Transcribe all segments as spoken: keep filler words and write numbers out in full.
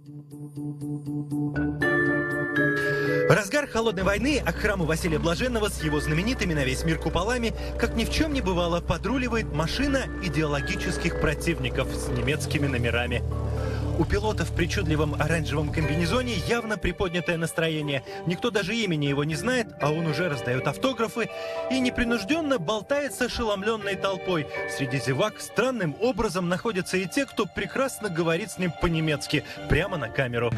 В разгар холодной войны к храму Василия Блаженного с его знаменитыми на весь мир куполами, как ни в чем не бывало, подруливает машина идеологических противников с немецкими номерами. У пилота в причудливом оранжевом комбинезоне явно приподнятое настроение. Никто даже имени его не знает, а он уже раздает автографы и непринужденно болтает с ошеломленной толпой. Среди зевак странным образом находятся и те, кто прекрасно говорит с ним по-немецки, прямо на камеру.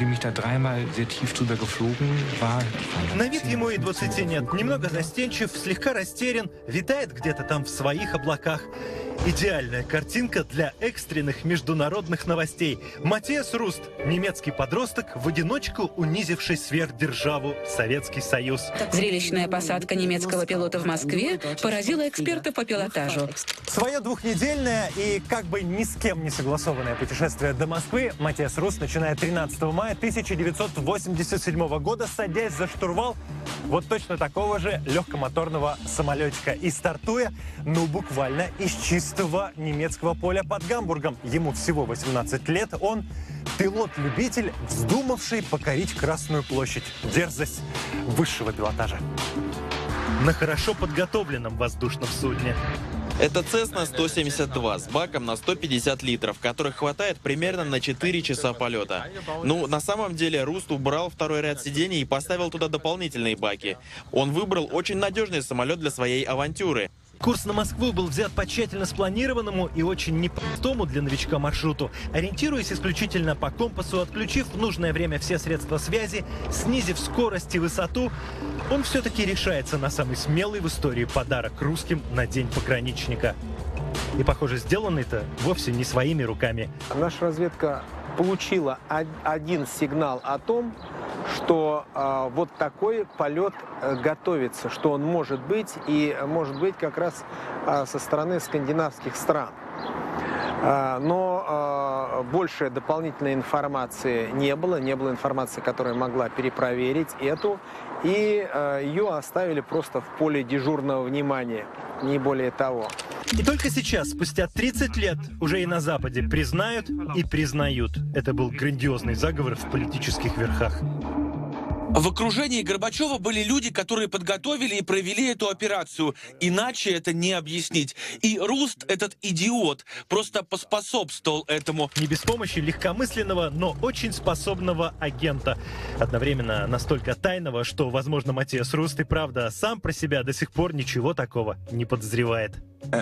На вид ему и двадцати нет. Немного застенчив, слегка растерян, витает где-то там в своих облаках. Идеальная картинка для экстренных международных новостей. Матиас Руст, немецкий подросток, в одиночку унизивший сверхдержаву Советский Союз. Зрелищная посадка немецкого пилота в Москве поразила экспертов по пилотажу. Свое двухнедельное и как бы ни с кем не согласованное путешествие до Москвы Матиас Руст начинает тринадцатого мая тысяча девятьсот восемьдесят седьмого года, садясь за штурвал вот точно такого же легкомоторного самолетика и стартуя, ну, буквально из чистого немецкого поля под Гамбургом. Ему всего восемнадцать лет, он пилот-любитель, вздумавший покорить Красную площадь. Дерзость высшего пилотажа. На хорошо подготовленном воздушном судне. Это Цесна сто семьдесят два с баком на сто пятьдесят литров, которых хватает примерно на четыре часа полета. Ну, на самом деле, Руст убрал второй ряд сидений и поставил туда дополнительные баки. Он выбрал очень надежный самолет для своей авантюры. Курс на Москву был взят по тщательно спланированному и очень непростому для новичка маршруту. Ориентируясь исключительно по компасу, отключив в нужное время все средства связи, снизив скорость и высоту, он все-таки решается на самый смелый в истории подарок русским на День пограничника. И, похоже, сделанный-то вовсе не своими руками. Наша разведка получила один сигнал о том, что э, вот такой полет э, готовится, что он может быть, и может быть как раз э, со стороны скандинавских стран. Э, но э, больше дополнительной информации не было, не было информации, которая могла перепроверить эту, и э, ее оставили просто в поле дежурного внимания, не более того. И только сейчас, спустя тридцать лет, уже и на Западе признают и признают. Это был грандиозный заговор в политических верхах. В окружении Горбачева были люди, которые подготовили и провели эту операцию. Иначе это не объяснить. И Руст, этот идиот, просто поспособствовал этому. Не без помощи легкомысленного, но очень способного агента. Одновременно настолько тайного, что, возможно, Матиас Руст и правда сам про себя до сих пор ничего такого не подозревает.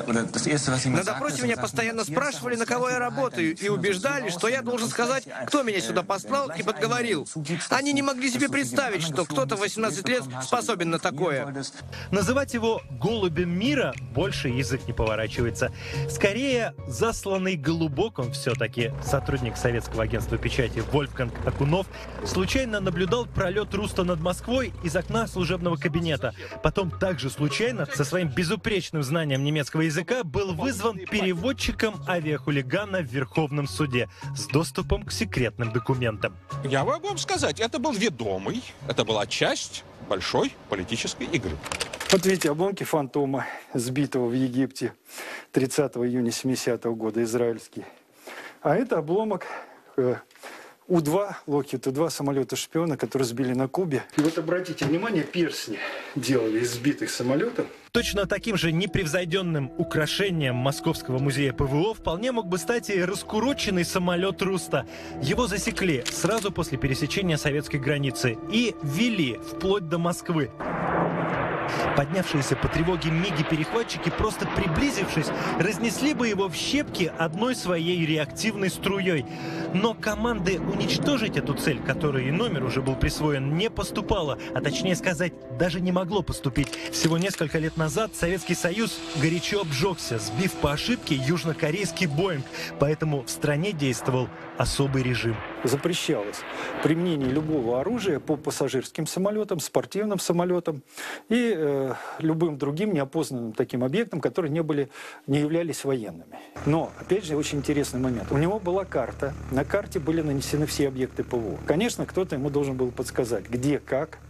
На допросе меня постоянно спрашивали, на кого я работаю, и убеждали, что я должен сказать, кто меня сюда послал и подговорил. Они не могли себе представить, что кто-то в восемнадцать лет способен на такое. Называть его «голубем мира» больше язык не поворачивается. Скорее, засланный голубок он все-таки. Сотрудник советского агентства печати Вольфганг Акунов случайно наблюдал пролет Руста над Москвой из окна служебного кабинета. Потом также случайно, со своим безупречным знанием немецкого языка, был вызван переводчиком авиахулигана в Верховном суде с доступом к секретным документам. Я могу вам сказать, это был ведомый, это была часть большой политической игры. Вот видите, обломки «Фантома», сбитого в Египте тридцатого июня семидесятого года, израильский. А это обломок э, У два, Локхид У два, самолета-шпиона, который сбили на Кубе. И вот обратите внимание, перстни делали из сбитых самолетов. Точно таким же непревзойденным украшением Московского музея ПВО вполне мог бы стать и раскуроченный самолет Руста. Его засекли сразу после пересечения советской границы и вели вплоть до Москвы. Поднявшиеся по тревоге миги-перехватчики, просто приблизившись, разнесли бы его в щепки одной своей реактивной струей. Но команды уничтожить эту цель, которой и номер уже был присвоен, не поступало, а точнее сказать, даже не могло поступить. Всего несколько лет назад Советский Союз горячо обжегся, сбив по ошибке южнокорейский Боинг, поэтому в стране действовал особый режим. Запрещалось применение любого оружия по пассажирским самолетам, спортивным самолетам и э, любым другим неопознанным таким объектам, которые не, были, не являлись военными. Но, опять же, очень интересный момент. У него была карта, на карте были нанесены все объекты ПВО. Конечно, кто-то ему должен был подсказать, где, как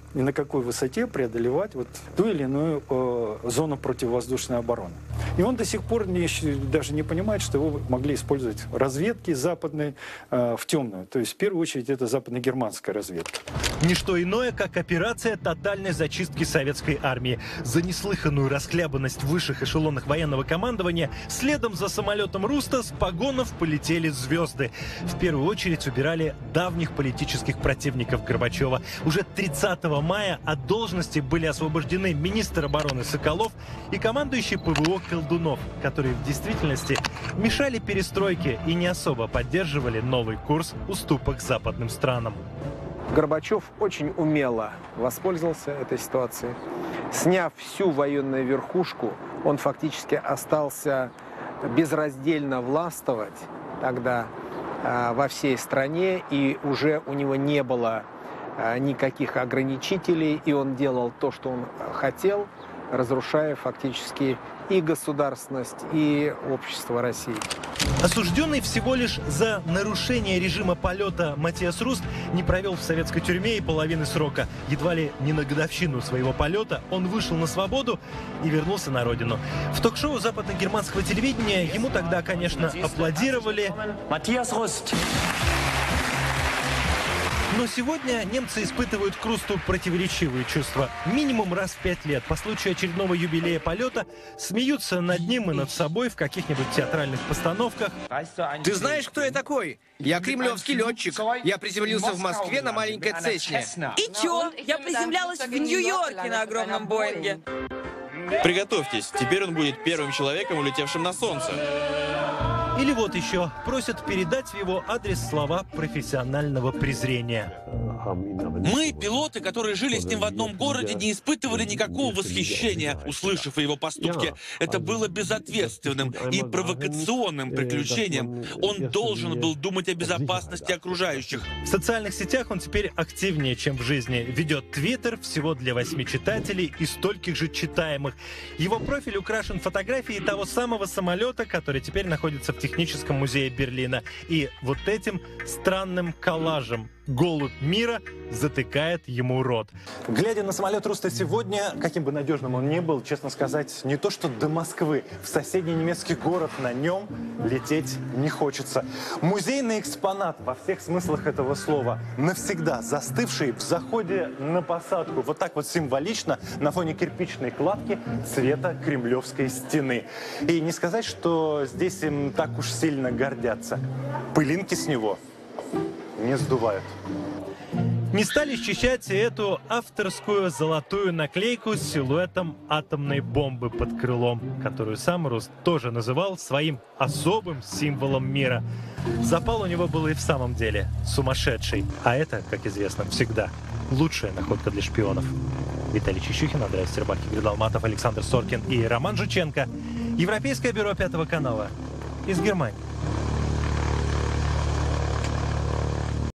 и на какой высоте преодолевать вот ту или иную э, зону противовоздушной обороны. И он до сих пор не, даже не понимает, что его могли использовать разведки западной э, в темную. То есть в первую очередь это западно-германская разведка. Ничто иное, как операция тотальной зачистки советской армии. За неслыханную расхлябанность в высших эшелонах военного командования следом за самолетом Руста с погонов полетели звезды. В первую очередь убирали давних политических противников Горбачева. Уже тридцатого мая от должности были освобождены министр обороны Соколов и командующий ПВО Колдунов, которые в действительности мешали перестройке и не особо поддерживали новый курс уступок западным странам. Горбачев очень умело воспользовался этой ситуацией. Сняв всю военную верхушку, он фактически остался безраздельно властвовать тогда э, во всей стране, и уже у него не было э, никаких ограничителей, и он делал то, что он хотел, разрушая фактически и государственность, и общество России. Осужденный всего лишь за нарушение режима полета Матиас Руст не провел в советской тюрьме и половины срока. Едва ли не на годовщину своего полета он вышел на свободу и вернулся на родину. В ток-шоу западно-германского телевидения ему тогда, конечно, аплодировали. Матиас Руст. Но сегодня немцы испытывают к Русту противоречивые чувства. Минимум раз в пять лет по случаю очередного юбилея полета смеются над ним и над собой в каких-нибудь театральных постановках. Ты знаешь, кто я такой? Я кремлевский летчик. Я приземлился в Москве на маленькой Цесне. И чё? Я приземлялась в Нью-Йорке на огромном Боинге. Приготовьтесь, теперь он будет первым человеком, улетевшим на Солнце. Или вот еще, просят передать в его адрес слова профессионального презрения. Мы, пилоты, которые жили с ним в одном городе, не испытывали никакого восхищения, услышав о его поступке. Это было безответственным и провокационным приключением. Он должен был думать о безопасности окружающих. В социальных сетях он теперь активнее, чем в жизни. Ведет твиттер всего для восьми читателей и стольких же читаемых. Его профиль украшен фотографией того самого самолета, который теперь находится в Техническом музее Берлина. И вот этим странным коллажем голубь мира затыкает ему рот. Глядя на самолет Руста сегодня, каким бы надежным он ни был, честно сказать, не то что до Москвы, в соседний немецкий город на нем лететь не хочется. Музейный экспонат во всех смыслах этого слова, навсегда застывший в заходе на посадку, вот так вот символично на фоне кирпичной кладки цвета Кремлевской стены. И не сказать, что здесь им так уж сильно гордятся. Пылинки с него не сдувают. Не стали счищать и эту авторскую золотую наклейку с силуэтом атомной бомбы под крылом, которую сам Руст тоже называл своим особым символом мира. Запал у него был и в самом деле сумасшедший. А это, как известно, всегда лучшая находка для шпионов. Виталий Чищухин, Андрей Стербак, Игорь Долматов, Александр Соркин и Роман Жученко. Европейское бюро Пятого канала из Германии.